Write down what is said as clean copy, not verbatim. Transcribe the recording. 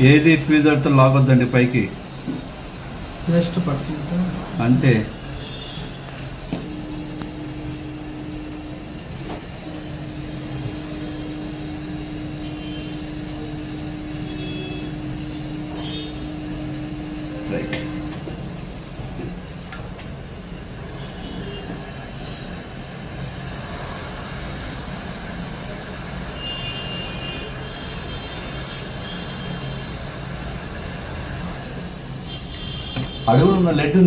ఏది ఫీజర్తో లాగొద్దండి పైకి, జస్ట్ పట్టుకుంటా అంతే. రైట్. అడుగులు ఉన్న లెడ్